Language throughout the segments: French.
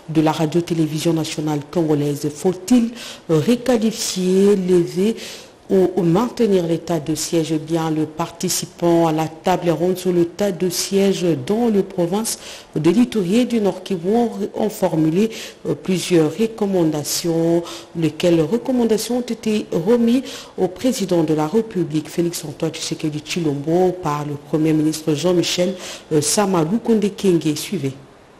de la radio-télévision nationale congolaise. Faut-il requalifier, lever ou maintenir l'état de siège? Bien, le participant à la table ronde sur l'état de siège dans les provinces de l'Ituri et du Nord Kivu ont formulé plusieurs recommandations, lesquelles recommandations ont été remises au président de la République, Félix-Antoine Tshisekedi Tshilombo, par le Premier ministre Jean-Michel Sama Lukonde Kyenge. Suivez.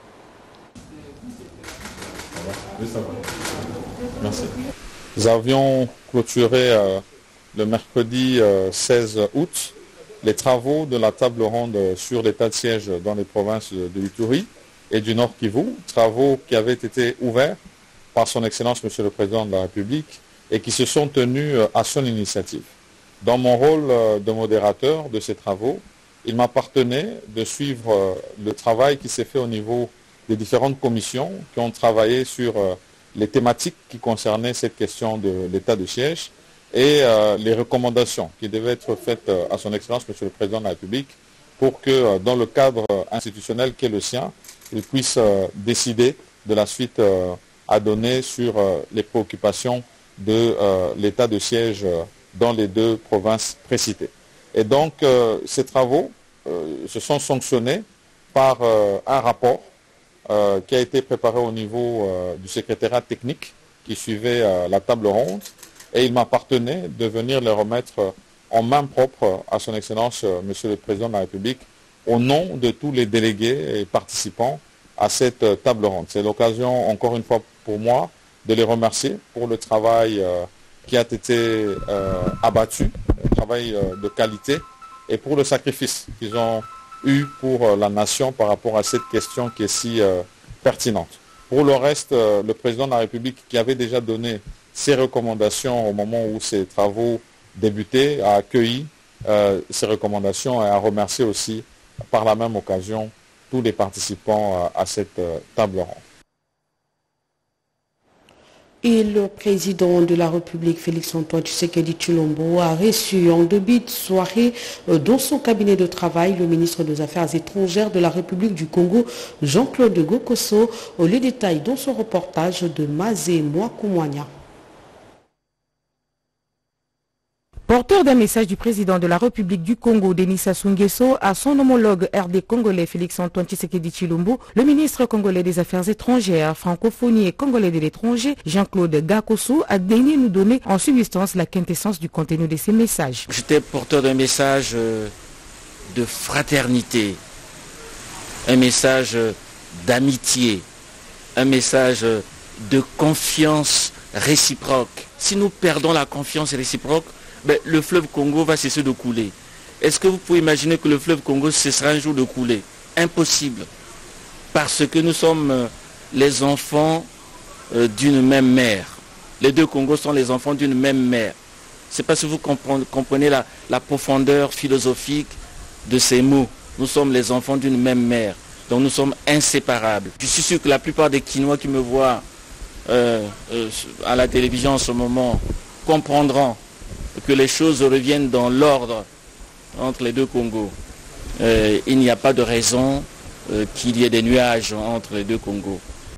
Merci. Nous avions clôturé le mercredi 16 août les travaux de la table ronde sur l'état de siège dans les provinces de l'Ituri et du Nord Kivu, travaux qui avaient été ouverts par son Excellence Monsieur le Président de la République et qui se sont tenus à son initiative. Dans mon rôle de modérateur de ces travaux, il m'appartenait de suivre le travail qui s'est fait au niveau des différentes commissions qui ont travaillé sur les thématiques qui concernaient cette question de l'état de siège et les recommandations qui devaient être faites à son Excellence Monsieur le Président de la République pour que dans le cadre institutionnel qui est le sien, il puisse décider de la suite à donner sur les préoccupations de l'état de siège dans les deux provinces précitées. Et donc ces travaux se sont sanctionnés par un rapport qui a été préparé au niveau du secrétariat technique qui suivait la table ronde. Et il m'appartenait de venir les remettre en main propre à son Excellence Monsieur le Président de la République au nom de tous les délégués et participants à cette table ronde. C'est l'occasion encore une fois pour moi de les remercier pour le travail qui a été abattu, un travail de qualité et pour le sacrifice qu'ils ont eu pour la nation par rapport à cette question qui est si pertinente. Pour le reste, le Président de la République qui avait déjà donné ses recommandations au moment où ces travaux débutaient, a accueilli ces recommandations et a remercié aussi par la même occasion tous les participants à cette table ronde. Et le président de la République, Félix-Antoine Tshisekedi Tshilombo, a reçu en début de soirée dans son cabinet de travail le ministre des Affaires étrangères de la République du Congo, Jean-Claude Gokoso. Les détails dans son reportage de Mazé Mwakumwanya. Porteur d'un message du président de la République du Congo, Denis Sassou Nguesso, à son homologue RD congolais Félix-Antoine Tshisekedi Tshilombo, le ministre congolais des Affaires étrangères, francophonie et congolais de l'étranger, Jean-Claude Gokoso, a daigné nous donner en substance la quintessence du contenu de ces messages. J'étais porteur d'un message de fraternité, un message d'amitié, un message de confiance réciproque. Si nous perdons la confiance réciproque, le fleuve Congo va cesser de couler. Est-ce que vous pouvez imaginer que le fleuve Congo cessera un jour de couler? Impossible. Parce que nous sommes les enfants d'une même mère. Les deux Congos sont les enfants d'une même mère. Je ne sais pas si vous comprenez la profondeur philosophique de ces mots. Nous sommes les enfants d'une même mère. Donc nous sommes inséparables. Je suis sûr que la plupart des Kinois qui me voient à la télévision en ce moment comprendront que les choses reviennent dans l'ordre entre les deux Congos. Il n'y a pas de raison qu'il y ait des nuages entre les deux Congos.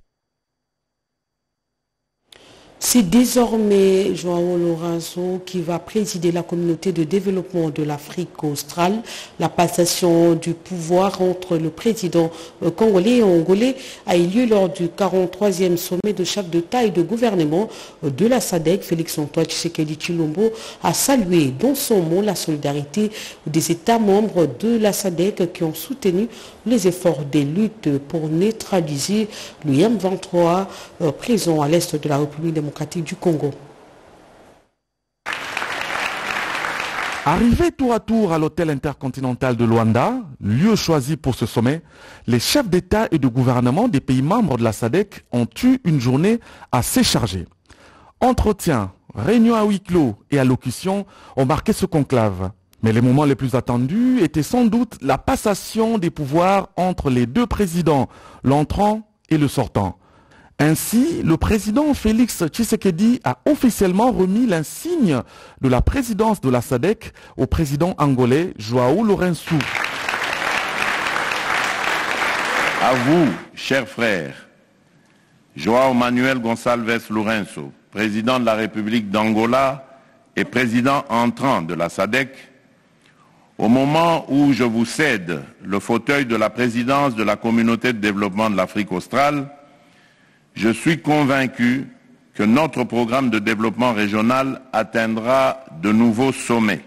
C'est désormais João Lourenço qui va présider la communauté de développement de l'Afrique australe. La passation du pouvoir entre le président congolais et angolais a eu lieu lors du 43e sommet de chef d'État et de gouvernement de la SADC. Félix-Antoine Tshisekedi Tshilombo a salué dans son mot la solidarité des États membres de la SADC qui ont soutenu les efforts des luttes pour neutraliser le M23 présent à l'est de la République démocratique du Congo. Arrivés tour à tour à l'hôtel intercontinental de Luanda, lieu choisi pour ce sommet, les chefs d'État et de gouvernement des pays membres de la SADC ont eu une journée assez chargée. Entretiens, réunions à huis clos et allocutions ont marqué ce conclave. Mais les moments les plus attendus étaient sans doute la passation des pouvoirs entre les deux présidents, l'entrant et le sortant. Ainsi, le président Félix Tshisekedi a officiellement remis l'insigne de la présidence de la SADC au président angolais João Lourenço. À vous, chers frères, João Manuel Gonçalves Lourenço, président de la République d'Angola et président entrant de la SADC, au moment où je vous cède le fauteuil de la présidence de la Communauté de développement de l'Afrique australe, je suis convaincu que notre programme de développement régional atteindra de nouveaux sommets.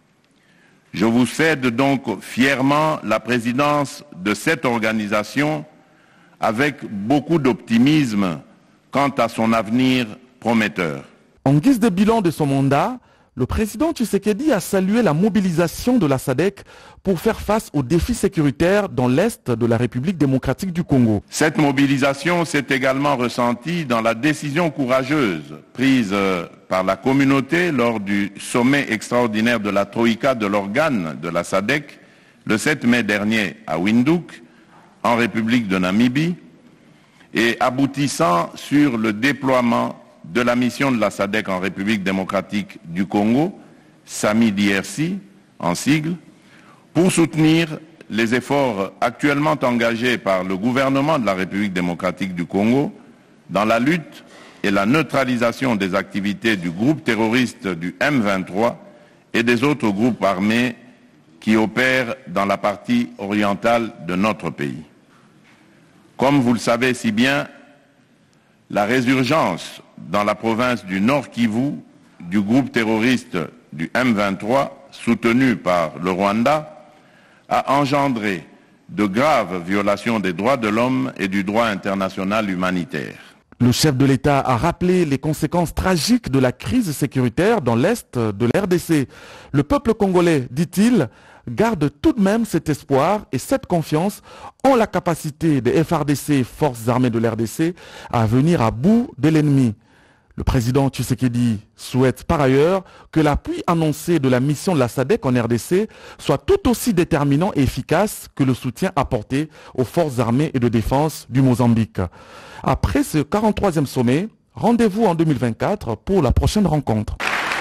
Je vous cède donc fièrement la présidence de cette organisation avec beaucoup d'optimisme quant à son avenir prometteur. En guise de bilan de son mandat, le président Tshisekedi a salué la mobilisation de la SADC pour faire face aux défis sécuritaires dans l'Est de la République démocratique du Congo. Cette mobilisation s'est également ressentie dans la décision courageuse prise par la communauté lors du sommet extraordinaire de la Troïka de l'organe de la SADC le 7 mai dernier à Windhoek, en République de Namibie, et aboutissant sur le déploiement de la mission de la SADC en République démocratique du Congo, SAMI-DRC en sigle, pour soutenir les efforts actuellement engagés par le gouvernement de la République démocratique du Congo dans la lutte et la neutralisation des activités du groupe terroriste du M23 et des autres groupes armés qui opèrent dans la partie orientale de notre pays. Comme vous le savez si bien, la résurgence dans la province du Nord Kivu du groupe terroriste du M23, soutenu par le Rwanda, a engendré de graves violations des droits de l'homme et du droit international humanitaire. Le chef de l'État a rappelé les conséquences tragiques de la crise sécuritaire dans l'Est de la RDC. Le peuple congolais, dit-il, garde tout de même cet espoir et cette confiance en la capacité des FARDC, forces armées de l'RDC, à venir à bout de l'ennemi. Le président Tshisekedi souhaite par ailleurs que l'appui annoncé de la mission de la SADC en RDC soit tout aussi déterminant et efficace que le soutien apporté aux forces armées et de défense du Mozambique. Après ce 43e sommet, rendez-vous en 2024 pour la prochaine rencontre.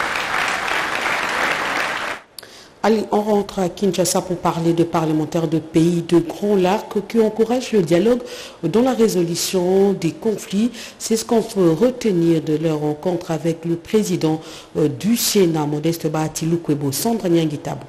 Allez, on rentre à Kinshasa pour parler de parlementaires de pays de Grand Lac qui encouragent le dialogue dans la résolution des conflits. C'est ce qu'on peut retenir de leur rencontre avec le président du Sénat, Modeste Bahati Lukwebo. Sandra Nyangitabo.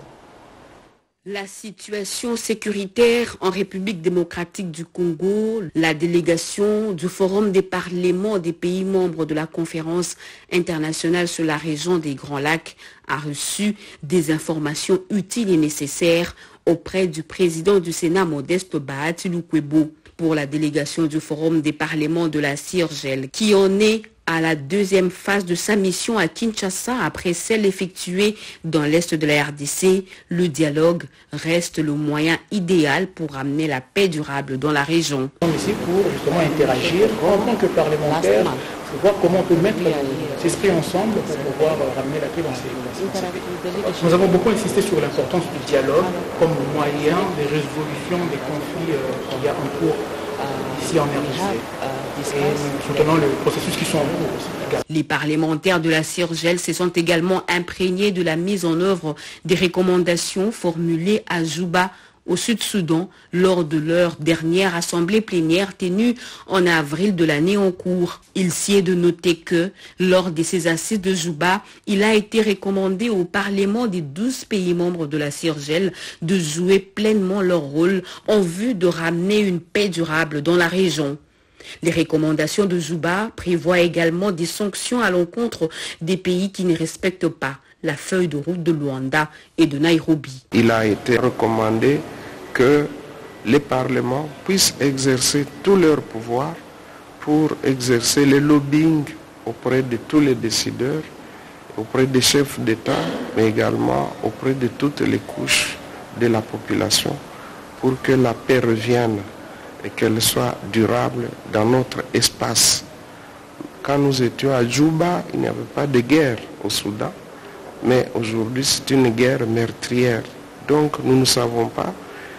La situation sécuritaire en République démocratique du Congo, la délégation du Forum des parlements des pays membres de la conférence internationale sur la région des Grands Lacs a reçu des informations utiles et nécessaires auprès du président du Sénat Modeste Bahati Lukwebo. Pour la délégation du Forum des parlements de la CIRGEL, qui en est à la deuxième phase de sa mission à Kinshasa après celle effectuée dans l'Est de la RDC, le dialogue reste le moyen idéal pour amener la paix durable dans la région. Nous sommes ici pour justement interagir en tant que parlementaires, pour voir comment on peut mettre les esprits ensemble pour pouvoir ramener la paix dans ces pays. Nous avons beaucoup insisté sur l'importance du dialogue comme moyen de résolution des conflits qu'il y a en cours ici en RDC. Et nous soutenons le processus qui sont en cours. Les parlementaires de la CIRGEL se sont également imprégnés de la mise en œuvre des recommandations formulées à Juba, au Sud-Soudan, lors de leur dernière assemblée plénière tenue en avril de l'année en cours. Il s'y est de noter que, lors de ces assises de Juba, il a été recommandé au Parlement des 12 pays membres de la CIRGEL de jouer pleinement leur rôle en vue de ramener une paix durable dans la région. Les recommandations de Juba prévoient également des sanctions à l'encontre des pays qui ne respectent pas la feuille de route de Luanda et de Nairobi. Il a été recommandé que les parlements puissent exercer tout leur pouvoir pour exercer le lobbying auprès de tous les décideurs, auprès des chefs d'État, mais également auprès de toutes les couches de la population pour que la paix revienne et qu'elle soit durable dans notre espace. Quand nous étions à Juba, il n'y avait pas de guerre au Soudan, mais aujourd'hui c'est une guerre meurtrière. Donc nous ne savons pas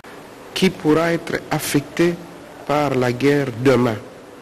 qui pourra être affecté par la guerre demain.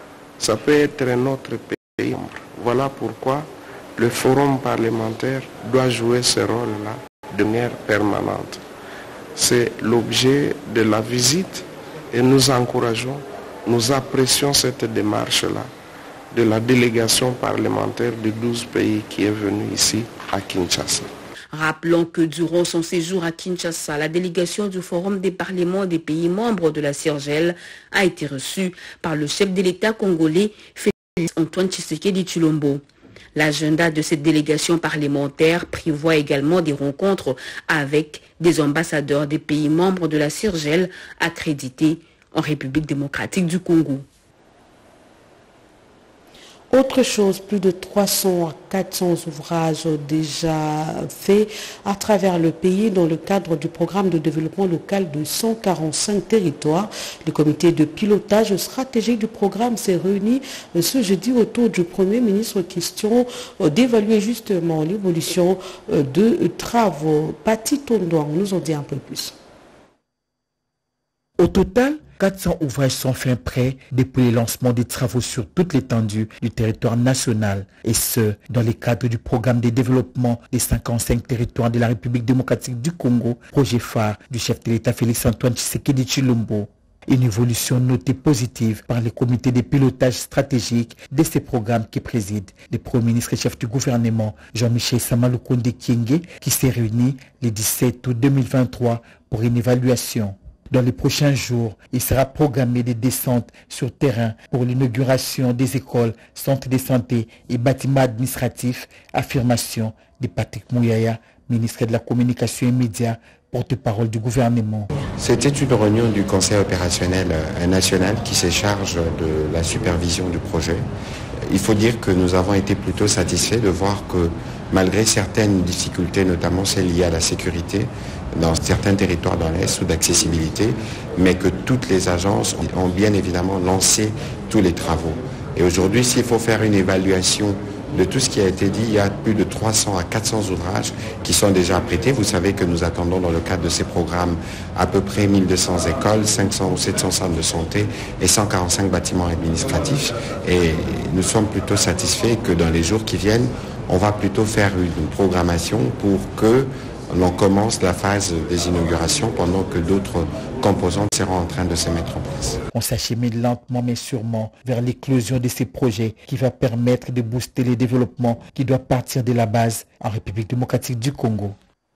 Ça peut être notre pays. Voilà pourquoi le forum parlementaire doit jouer ce rôle-là de manière permanente. C'est l'objet de la visite et nous encourageons, nous apprécions cette démarche-là de la délégation parlementaire de 12 pays qui est venue ici à Kinshasa. Rappelons que durant son séjour à Kinshasa, la délégation du Forum des parlements des pays membres de la CIRGEL a été reçue par le chef de l'État congolais, Félix Antoine Tshisekedi Tshilombo. L'agenda de cette délégation parlementaire prévoit également des rencontres avec des ambassadeurs des pays membres de la CIRGEL accrédités en République démocratique du Congo. Autre chose, plus de 300 à 400 ouvrages déjà faits à travers le pays dans le cadre du programme de développement local de 145 territoires. Le comité de pilotage stratégique du programme s'est réuni ce jeudi autour du Premier ministre, question d'évaluer justement l'évolution de travaux. Pati Tondouan nous en dit un peu plus. Au total, 400 ouvrages sont faits prêts depuis le lancement des travaux sur toute l'étendue du territoire national, et ce, dans le cadre du programme de développement des 55 territoires de la République démocratique du Congo, projet phare du chef de l'État Félix Antoine Tshisekedi Tshilombo. Une évolution notée positive par le comité de pilotage stratégique de ces programmes qui préside le Premier ministre et chef du gouvernement Jean-Michel Samalukonde Kyenge, qui s'est réuni le 17 août 2023 pour une évaluation. Dans les prochains jours, il sera programmé des descentes sur terrain pour l'inauguration des écoles, centres de santé et bâtiments administratifs. Affirmation de Patrick Mouyaya, ministre de la Communication et Médias, porte-parole du gouvernement. C'était une réunion du Conseil opérationnel national qui se charge de la supervision du projet. Il faut dire que nous avons été plutôt satisfaits de voir que malgré certaines difficultés, notamment celles liées à la sécurité, dans certains territoires dans l'Est ou d'accessibilité, mais que toutes les agences ont bien évidemment lancé tous les travaux. Et aujourd'hui, s'il faut faire une évaluation de tout ce qui a été dit, il y a plus de 300 à 400 ouvrages qui sont déjà prêtés. Vous savez que nous attendons dans le cadre de ces programmes à peu près 1200 écoles, 500 ou 700 centres de santé et 145 bâtiments administratifs. Et nous sommes plutôt satisfaits que dans les jours qui viennent, on va plutôt faire une programmation pour que l'on commence la phase des inaugurations pendant que d'autres composantes seront en train de se mettre en place. On s'achemine lentement mais sûrement vers l'éclosion de ces projets qui va permettre de booster les développements qui doivent partir de la base en République démocratique du Congo.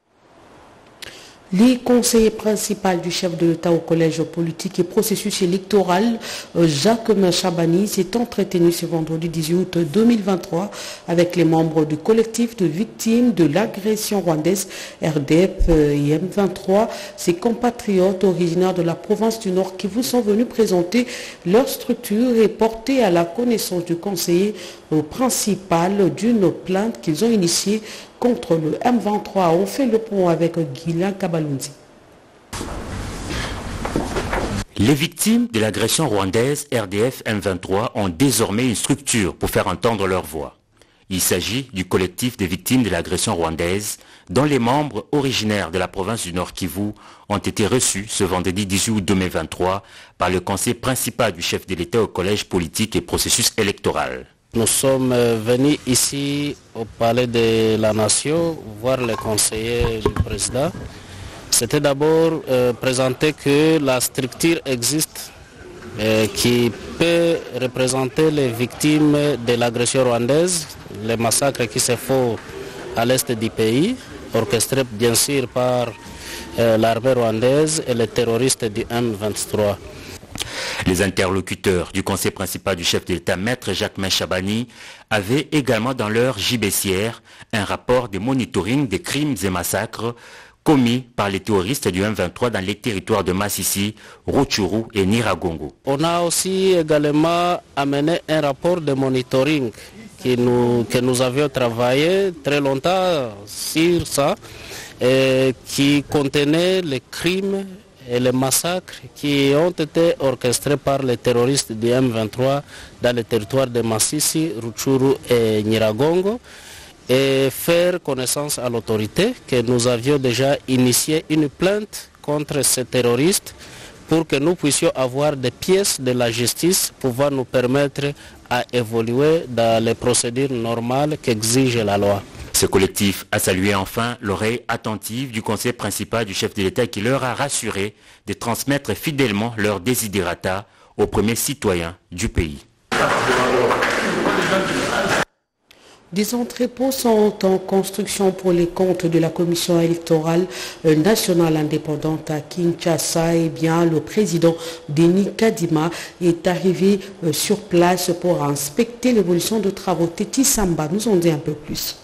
Les conseillers principaux du chef de l'État au collège politique et processus électoral, Jacquemin Chabani, s'est entretenu ce vendredi 18 août 2023 avec les membres du collectif de victimes de l'agression rwandaise RDF et M23. Ces compatriotes originaires de la province du Nord qui vous sont venus présenter leur structure et porter à la connaissance du conseiller principal d'une plainte qu'ils ont initiée contre le M23. On fait le point avec Guilain Kabalunzi. Les victimes de l'agression rwandaise RDF M23 ont désormais une structure pour faire entendre leur voix. Il s'agit du collectif des victimes de l'agression rwandaise dont les membres originaires de la province du Nord Kivu ont été reçus ce vendredi 18 août 2023 par le conseil principal du chef de l'État au collège politique et processus électoral. Nous sommes venus ici au Palais de la Nation voir les conseillers du président. C'était d'abord présenter que la structure existe qui peut représenter les victimes de l'agression rwandaise, les massacres qui se font à l'est du pays, orchestrés bien sûr par l'armée rwandaise et les terroristes du M23. Les interlocuteurs du conseil principal du chef de l'État, Maître Jacquemin Chabani, avaient également dans leur JBCR un rapport de monitoring des crimes et massacres commis par les terroristes du M23 dans les territoires de Massissi, Rutshuru et Nyiragongo. On a aussi également amené un rapport de monitoring que nous avions travaillé très longtemps sur ça, qui contenait les crimes et les massacres qui ont été orchestrés par les terroristes du M23 dans les territoires de Massissi, Rutshuru et Nyiragongo, et faire connaissance à l'autorité que nous avions déjà initié une plainte contre ces terroristes pour que nous puissions avoir des pièces de la justice pouvant nous permettre à évoluer dans les procédures normales qu'exige la loi. Ce collectif a salué enfin l'oreille attentive du conseil principal du chef de l'État qui leur a rassuré de transmettre fidèlement leurs desiderata aux premiers citoyens du pays. Des entrepôts sont en construction pour les comptes de la Commission électorale nationale indépendante à Kinshasa. Eh bien, le président Denis Kadima est arrivé sur place pour inspecter l'évolution de travaux. Teti Samba nous en dit un peu plus.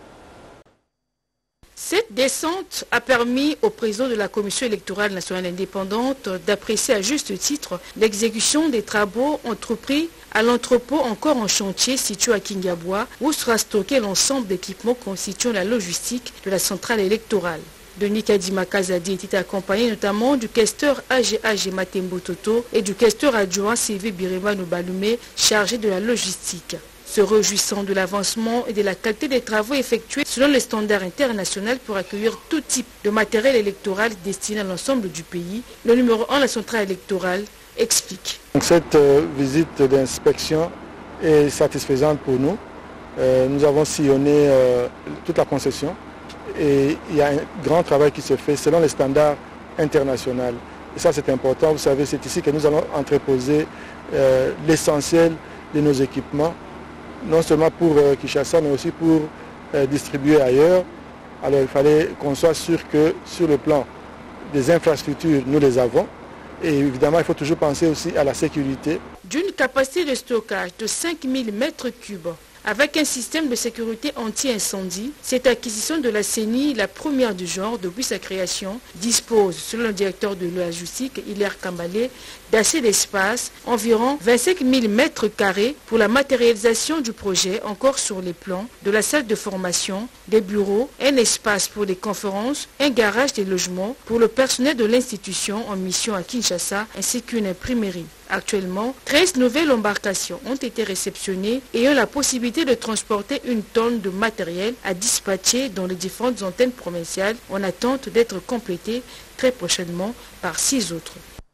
Cette descente a permis au président de la Commission électorale nationale indépendante d'apprécier à juste titre l'exécution des travaux entrepris à l'entrepôt encore en chantier situé à Kingabwa, où sera stocké l'ensemble d'équipements constituant la logistique de la centrale électorale. Denis Kadima Kazadi était accompagné notamment du questeur AGAG Matembo Toto et du questeur adjoint CV Birema Nobalume chargé de la logistique. Se réjouissant de l'avancement et de la qualité des travaux effectués selon les standards internationaux pour accueillir tout type de matériel électoral destiné à l'ensemble du pays, le numéro 1 de la centrale électorale explique. Donc cette visite d'inspection est satisfaisante pour nous. Nous avons sillonné toute la concession et il y a un grand travail qui se fait selon les standards internationaux. Et ça c'est important, vous savez, c'est ici que nous allons entreposer l'essentiel de nos équipements, non seulement pour Kinshasa, mais aussi pour distribuer ailleurs. Alors il fallait qu'on soit sûr que sur le plan des infrastructures, nous les avons. Et évidemment, il faut toujours penser aussi à la sécurité. D'une capacité de stockage de 5000 mètres cubes, avec un système de sécurité anti-incendie, cette acquisition de la CENI, la première du genre depuis sa création, dispose, selon le directeur de la logistique, Hilaire Kambalé, d'assez d'espace, environ 25 000 mètres carrés pour la matérialisation du projet encore sur les plans, de la salle de formation, des bureaux, un espace pour des conférences, un garage des logements pour le personnel de l'institution en mission à Kinshasa, ainsi qu'une imprimerie. Actuellement, 13 nouvelles embarcations ont été réceptionnées ayant la possibilité de transporter une tonne de matériel à dispatcher dans les différentes antennes provinciales en attente d'être complétées très prochainement par 6 autres.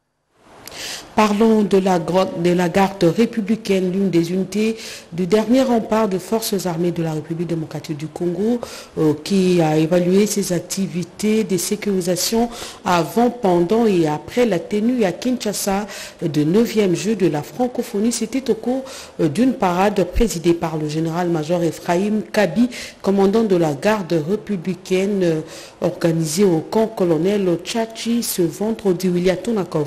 Parlons de la garde républicaine, l'une des unités du dernier rempart des forces armées de la République démocratique du Congo, qui a évalué ses activités de sécurisation avant, pendant et après la tenue à Kinshasa de 9e jeu de la francophonie. C'était au cours d'une parade présidée par le général-major Ephraim Kabi, commandant de la garde républicaine, organisée au camp colonel Tchachi ce vendredi. William Tonakov.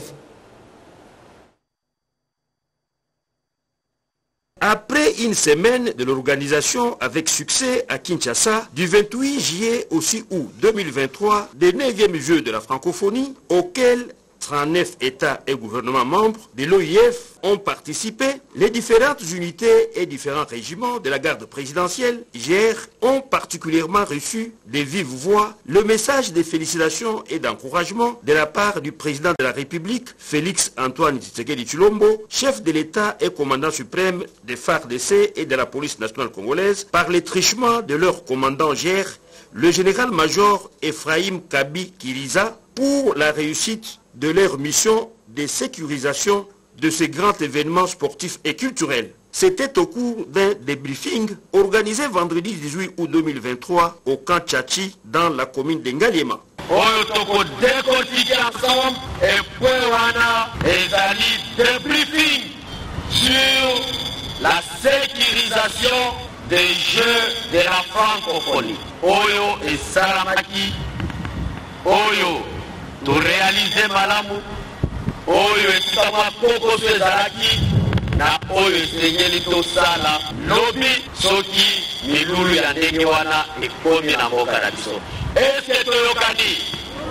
Après une semaine de l'organisation avec succès à Kinshasa, du 28 juillet au 6 août 2023, des 9e Jeux de la francophonie, auxquels 39 États et gouvernements membres de l'OIF ont participé, les différentes unités et différents régiments de la garde présidentielle, GR, ont particulièrement reçu de vive voix le message de félicitations et d'encouragement de la part du président de la République, Félix Antoine Tshisekedi Tshilombo, chef de l'État et commandant suprême des FARDC et de la police nationale congolaise, par les trichements de leur commandant GR, le général-major Ephraim Kabi Kiriza, pour la réussite de leur mission de sécurisation de ces grands événements sportifs et culturels. C'était au cours d'un débriefing organisé vendredi 18 août 2023 au camp Tchachi dans la commune d'Engaliema. Débriefing sur la sécurisation des Jeux de la francophonie. Oyo et Salamaki, Oyo, to réaliser malamu, Oyo et Samakoko Sezalaki, na Oyo Senyeli Tosala, Lobi, Soki, Milulu ya ndenge wana, ekomi na mboka na biso. Est-ce que toyokani?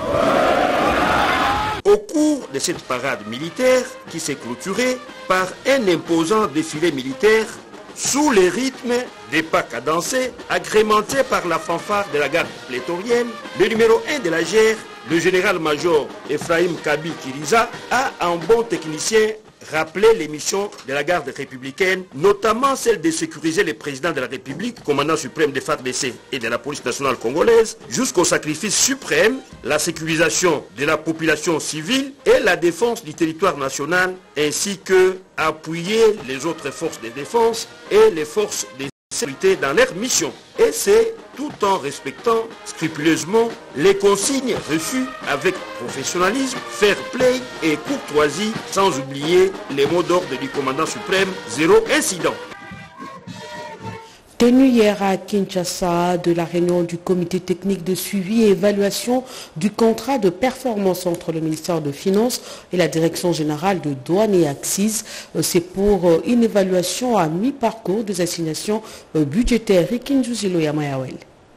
Au cours de cette parade militaire qui s'est clôturée par un imposant défilé militaire sous les rythmes des pas cadencés, agrémenté par la fanfare de la garde pléthorienne, le numéro 1 de la GR, le général-major Ephraim Kabi Kiriza, a en bon technicien rappelé les missions de la garde républicaine, notamment celle de sécuriser le président de la République, commandant suprême des FARDC et de la police nationale congolaise, jusqu'au sacrifice suprême, la sécurisation de la population civile et la défense du territoire national, ainsi que appuyer les autres forces de défense et les forces de sécurité dans leur mission. Et c'est tout en respectant scrupuleusement les consignes reçues avec professionnalisme, fair play et courtoisie, sans oublier les mots d'ordre du commandant suprême, zéro incident. Tenu hier à Kinshasa de la réunion du comité technique de suivi et évaluation du contrat de performance entre le ministère des Finances et la Direction générale de douane et Axis. C'est pour une évaluation à mi-parcours des assignations budgétaires. Rikinjuzilo Yamayawel.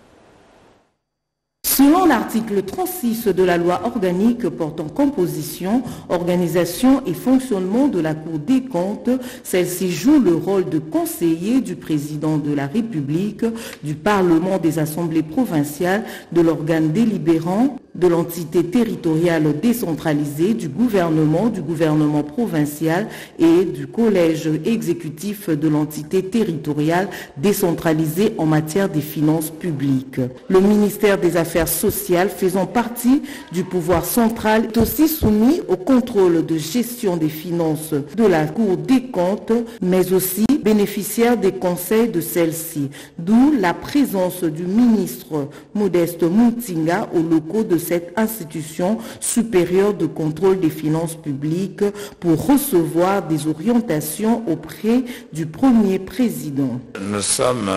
Selon l'article 36 de la loi organique portant composition, organisation et fonctionnement de la Cour des comptes, celle-ci joue le rôle de conseiller du président de la République, du Parlement, des assemblées provinciales, de l'organe délibérant, de l'entité territoriale décentralisée, du gouvernement provincial et du collège exécutif de l'entité territoriale décentralisée en matière des finances publiques. Le ministère des Affaires sociales, faisant partie du pouvoir central, est aussi soumis au contrôle de gestion des finances de la Cour des comptes, mais aussi bénéficiaire des conseils de celle-ci, d'où la présence du ministre Modeste Mutinga aux locaux de cette institution supérieure de contrôle des finances publiques pour recevoir des orientations auprès du premier président. Nous sommes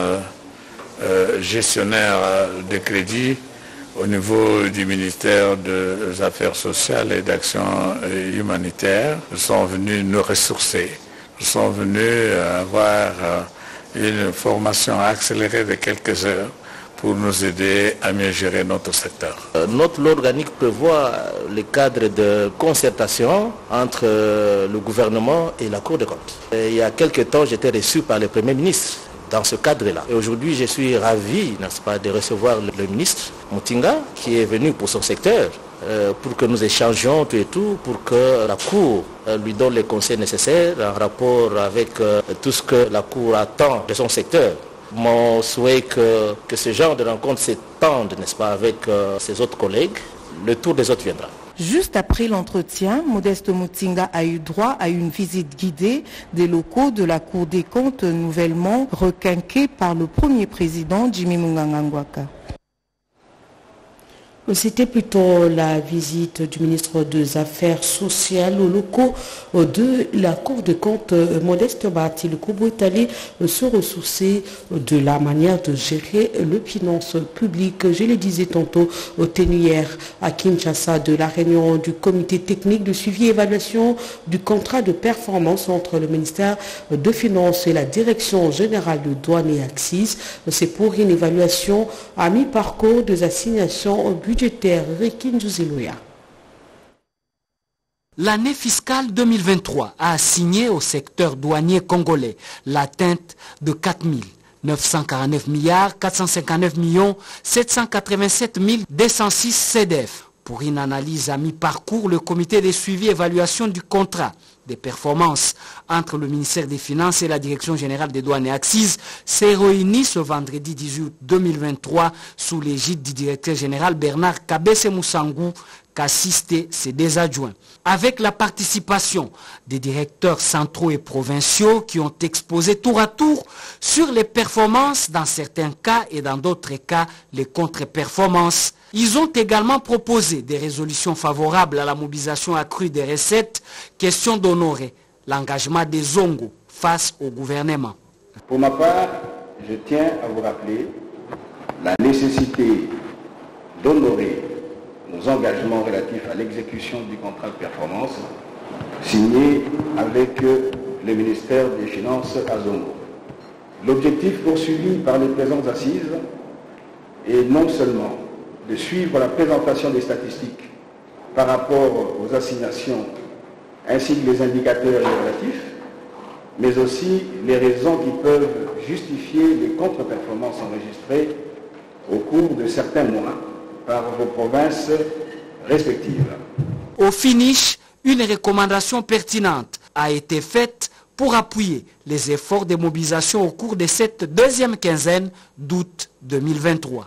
gestionnaires de crédit au niveau du ministère des Affaires sociales et d'Action humanitaire. Nous sommes venus nous ressourcer. Nous sommes venus avoir une formation accélérée de quelques heures pour nous aider à mieux gérer notre secteur. Notre loi organique prévoit le cadre de concertation entre le gouvernement et la Cour des comptes. Il y a quelques temps, j'étais reçu par le Premier ministre dans ce cadre-là. Et aujourd'hui, je suis ravi, n'est-ce pas, de recevoir le ministre Mutinga, qui est venu pour son secteur, pour que nous échangions tout et tout, pour que la Cour lui donne les conseils nécessaires en rapport avec tout ce que la Cour attend de son secteur. Mon souhait que ce genre de rencontre s'étende, n'est-ce pas, avec ses autres collègues, le tour des autres viendra. Juste après l'entretien, Modeste Mutinga a eu droit à une visite guidée des locaux de la Cour des comptes nouvellement requinqués par le premier président Jimmy Mungangangwaka. C'était plutôt la visite du ministre des Affaires sociales aux locaux de la Cour des comptes. Modeste Bahati, le Kobo est allé se ressourcer de la manière de gérer le finance public. Je le disais tantôt, tenu hier à Kinshasa de la réunion du comité technique de suivi et évaluation du contrat de performance entre le ministère des Finances et la Direction générale de douane et Axis. C'est pour une évaluation à mi-parcours des assignations budgétaires. L'année fiscale 2023 a assigné au secteur douanier congolais l'atteinte de 4 949 milliards 459 millions 787 206 CDF. Pour une analyse à mi-parcours, le comité de suivi et évaluation du contrat des performances entre le ministère des Finances et la Direction générale des douanes et Axis s'est réuni ce vendredi 18 août 2023 sous l'égide du directeur général Bernard Kabese Moussangou, qu'assisté ses deux adjoints. Avec la participation des directeurs centraux et provinciaux qui ont exposé tour à tour sur les performances dans certains cas et dans d'autres cas les contre-performances. Ils ont également proposé des résolutions favorables à la mobilisation accrue des recettes, question d'honorer l'engagement des Zongo face au gouvernement. Pour ma part, je tiens à vous rappeler la nécessité d'honorer nos engagements relatifs à l'exécution du contrat de performance signé avec le ministère des Finances à Zongo. L'objectif poursuivi par les présentes assises est non seulement de suivre la présentation des statistiques par rapport aux assignations ainsi que les indicateurs relatifs, mais aussi les raisons qui peuvent justifier les contre-performances enregistrées au cours de certains mois par vos provinces respectives. Au finish, une recommandation pertinente a été faite pour appuyer les efforts de mobilisation au cours de cette deuxième quinzaine d'août 2023.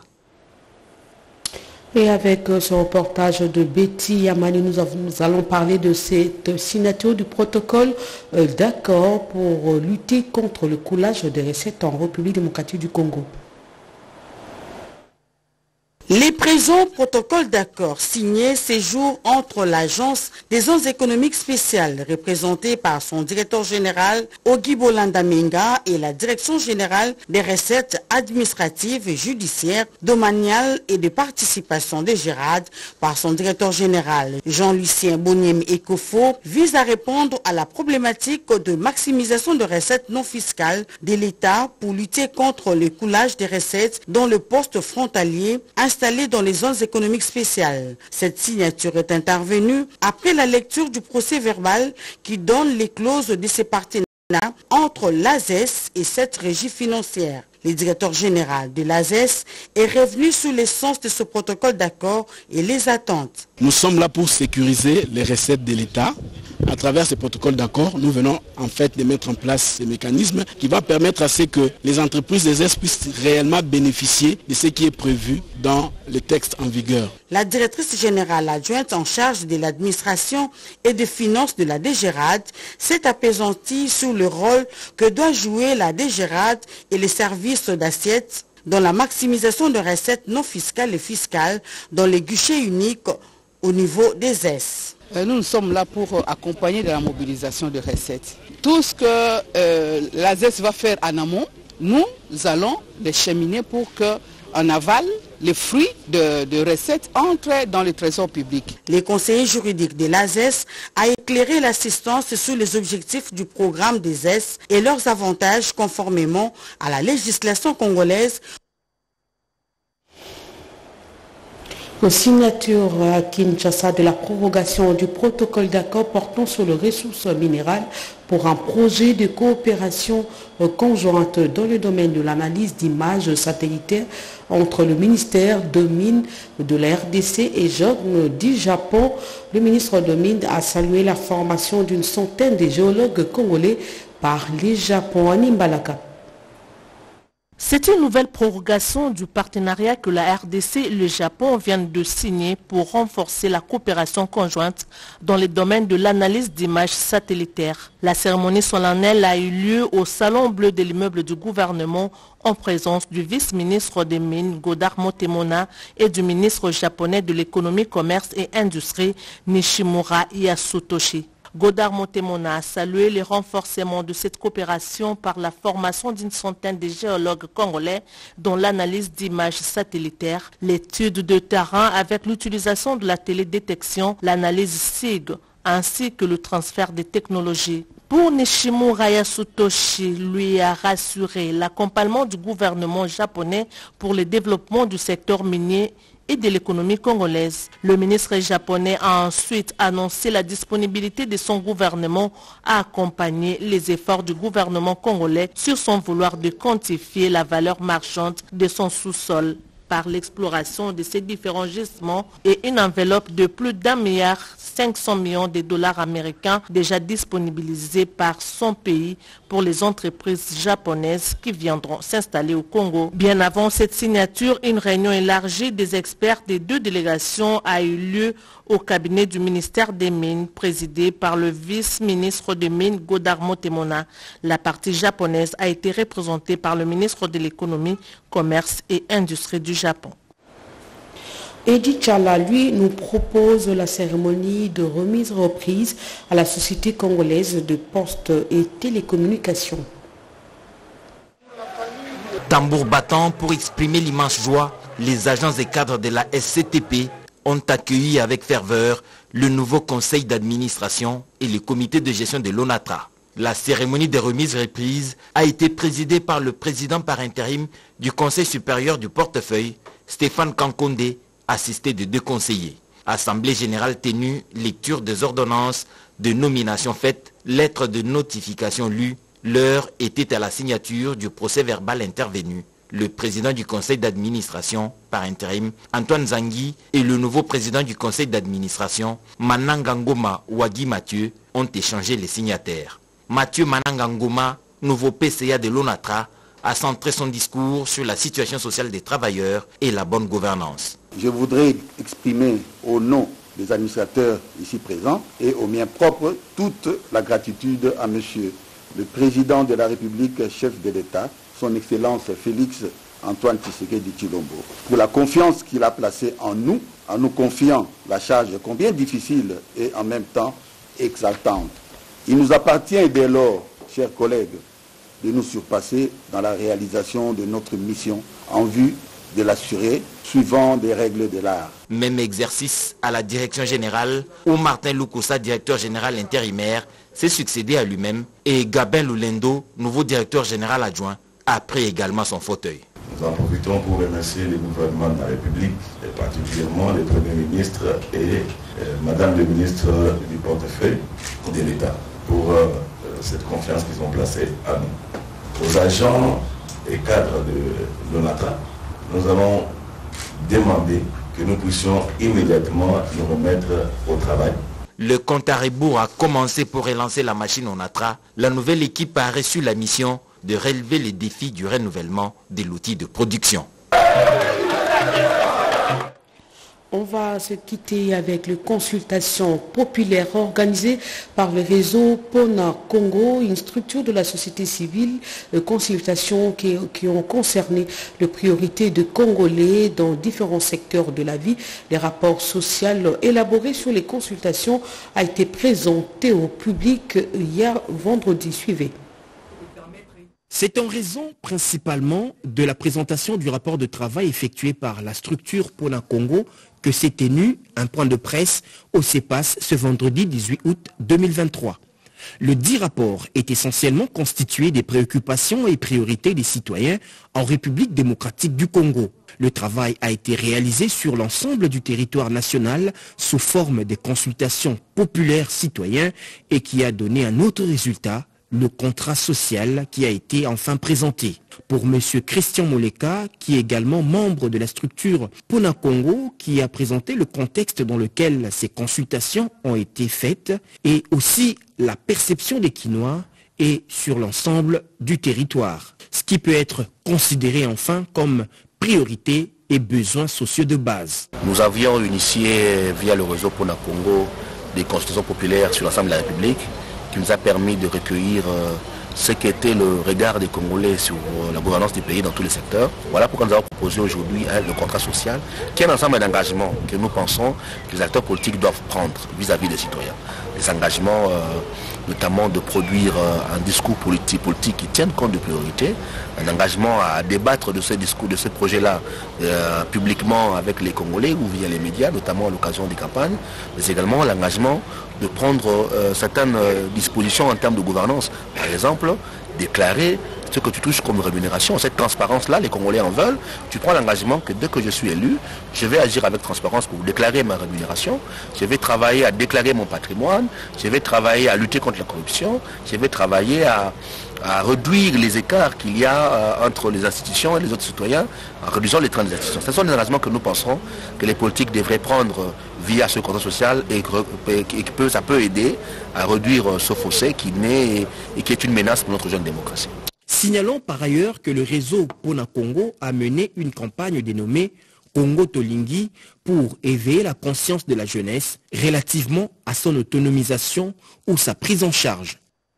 Et avec ce reportage de Betty Yamani, nous allons parler de cette signature du protocole d'accord pour lutter contre le coulage des recettes en République démocratique du Congo. Les présents protocoles d'accord signés ces jours entre l'Agence des zones économiques spéciales, représentée par son directeur général Ogi Bolandamenga, et la Direction générale des recettes administratives, judiciaires, domaniales et de participation des GERAD, par son directeur général Jean-Lucien Boniem Ekofo, visent à répondre à la problématique de maximisation de recettes non fiscales de l'État pour lutter contre le coulage des recettes dans le poste frontalier installé dans les zones économiques spéciales. Cette signature est intervenue après la lecture du procès verbal qui donne les clauses de ces partenariats entre l'ASES et cette régie financière. Le directeur général de l'ASES est revenu sur l'essence de ce protocole d'accord et les attentes. Nous sommes là pour sécuriser les recettes de l'État. À travers ce protocole d'accord, nous venons en fait de mettre en place ces mécanismes qui vont permettre à ce que les entreprises des ASES puissent réellement bénéficier de ce qui est prévu dans le texte en vigueur. La directrice générale adjointe en charge de l'administration et des finances de la DGRAD s'est apaisantie sur le rôle que doit jouer la DGRAD et les services d'assiette dans la maximisation de recettes non fiscales et fiscales dans les guichets uniques au niveau des ASES. Nous sommes là pour accompagner de la mobilisation de recettes. Tout ce que l'ASES va faire en amont, nous allons les cheminer pour qu'en aval, les fruits de recettes entrent dans le trésor public. Les conseillers juridiques de l'ASES a éclairé l'assistance sur les objectifs du programme des ASES et leurs avantages conformément à la législation congolaise. Signature à Kinshasa de la prorogation du protocole d'accord portant sur les ressources minérales pour un projet de coopération conjointe dans le domaine de l'analyse d'images satellitaires entre le ministère de Mines de la RDC et GEOGN du Japon. Le ministre de Mines a salué la formation d'une centaine de géologues congolais par les Japonais. Animbalaka. C'est une nouvelle prorogation du partenariat que la RDC et le Japon viennent de signer pour renforcer la coopération conjointe dans les domaines de l'analyse d'images satellitaires. La cérémonie solennelle a eu lieu au Salon Bleu de l'immeuble du gouvernement en présence du vice-ministre des Mines, Godard Motemona, et du ministre japonais de l'économie, commerce et industrie, Nishimura Yasutoshi. Godard Motemona a salué le renforcement de cette coopération par la formation d'une centaine de géologues congolais dans l'analyse d'images satellitaires, l'étude de terrain avec l'utilisation de la télédétection, l'analyse SIG, ainsi que le transfert des technologies. Pour Nishimura Yasutoshi, lui a rassuré l'accompagnement du gouvernement japonais pour le développement du secteur minier et de l'économie congolaise. Le ministre japonais a ensuite annoncé la disponibilité de son gouvernement à accompagner les efforts du gouvernement congolais sur son vouloir de quantifier la valeur marchande de son sous-sol par l'exploration de ces différents gisements et une enveloppe de plus d'1,5 milliard de dollars américains déjà disponibilisés par son pays pour les entreprises japonaises qui viendront s'installer au Congo. Bien avant cette signature, une réunion élargie des experts des deux délégations a eu lieu au cabinet du ministère des Mines, présidé par le vice-ministre des Mines Godard Motemona. La partie japonaise a été représentée par le ministre de l'économie, commerce et industrie du Japon. Edith Chala, lui, nous propose la cérémonie de remise-reprise à la Société congolaise de postes et télécommunications. Tambour battant pour exprimer l'immense joie, les agents et cadres de la SCTP ont accueilli avec ferveur le nouveau conseil d'administration et le comité de gestion de l'ONATRA. La cérémonie de remise-reprise a été présidée par le président par intérim du Conseil supérieur du portefeuille, Stéphane Kankonde, assisté de 2 conseillers. Assemblée générale tenue, lecture des ordonnances de nomination faites, lettres de notification lues. L'heure était à la signature du procès verbal intervenu. Le président du conseil d'administration par intérim, Antoine Zangui, et le nouveau président du conseil d'administration, Manangangoma Wagi Mathieu, ont échangé les signataires. Mathieu Manangangoma, nouveau PCA de l'ONATRA, a centré son discours sur la situation sociale des travailleurs et la bonne gouvernance. Je voudrais exprimer au nom des administrateurs ici présents et au mien propre toute la gratitude à monsieur le président de la République, chef de l'État, son Excellence Félix Antoine Tshisekedi Tshilombo, pour la confiance qu'il a placée en nous confiant la charge combien difficile et en même temps exaltante. Il nous appartient dès lors, chers collègues, de nous surpasser dans la réalisation de notre mission en vue de l'assurer suivant des règles de l'art. Même exercice à la direction générale où Martin Lukusa, directeur général intérimaire, s'est succédé à lui-même et Gabin Lulendo, nouveau directeur général adjoint, a pris également son fauteuil. Nous en profitons pour remercier le gouvernement de la République, et particulièrement le Premier ministre et Madame le ministre du portefeuille de l'État pour cette confiance qu'ils ont placée à nous. Aux agents et cadres de l'ONATRA, nous allons demander que nous puissions immédiatement nous remettre au travail. Le compte à rebours a commencé pour relancer la machine ONATRA. La nouvelle équipe a reçu la mission de relever les défis du renouvellement de l'outil de production. On va se quitter avec les consultations populaires organisées par le réseau Pona Congo, une structure de la société civile, consultations qui ont concerné les priorités de Congolais dans différents secteurs de la vie. Les rapports sociaux élaborés sur les consultations a été présenté au public hier vendredi. Suivez. C'est en raison principalement de la présentation du rapport de travail effectué par la structure Pona Congo que s'est tenu un point de presse au CEPAS ce vendredi 18 août 2023. Le dit rapport est essentiellement constitué des préoccupations et priorités des citoyens en République démocratique du Congo. Le travail a été réalisé sur l'ensemble du territoire national sous forme de consultations populaires citoyens et qui a donné un autre résultat, le contrat social qui a été enfin présenté. Pour M. Christian Moleka, qui est également membre de la structure Pona Congo, qui a présenté le contexte dans lequel ces consultations ont été faites, et aussi la perception des Quinois et sur l'ensemble du territoire. Ce qui peut être considéré enfin comme priorité et besoins sociaux de base. Nous avions initié via le réseau Pona Congo des consultations populaires sur l'ensemble de la République, qui nous a permis de recueillir ce qu'était le regard des Congolais sur la gouvernance du pays dans tous les secteurs. Voilà pourquoi nous avons proposé aujourd'hui le contrat social, qui est un ensemble d'engagements que nous pensons que les acteurs politiques doivent prendre vis-à-vis des citoyens. Des engagements notamment de produire un discours politique qui tienne compte de priorités, un engagement à débattre de ce discours, de ce projet-là publiquement avec les Congolais ou via les médias, notamment à l'occasion des campagnes, mais également l'engagement de prendre certaines dispositions en termes de gouvernance. Par exemple, déclarer ce que tu touches comme rémunération. Cette transparence-là, les Congolais en veulent. Tu prends l'engagement que dès que je suis élu, je vais agir avec transparence pour déclarer ma rémunération. Je vais travailler à déclarer mon patrimoine. Je vais travailler à lutter contre la corruption. Je vais travailler à réduire les écarts qu'il y a entre les institutions et les autres citoyens, en réduisant les trains des institutions. Ce sont des engagements que nous pensons que les politiques devraient prendre via ce contrat social et que ça peut aider à réduire ce fossé qui naît et qui est une menace pour notre jeune démocratie. Signalons par ailleurs que le réseau Pona Congo a mené une campagne dénommée Congo Tolingi pour éveiller la conscience de la jeunesse relativement à son autonomisation ou sa prise en charge.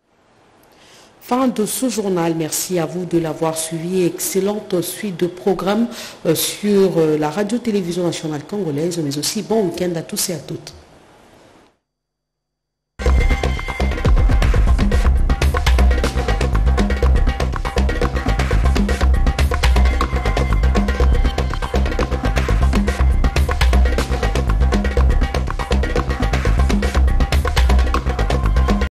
Fin de ce journal, merci à vous de l'avoir suivi. Excellente suite de programmes sur la radio-télévision nationale congolaise, mais aussi bon week-end à tous et à toutes.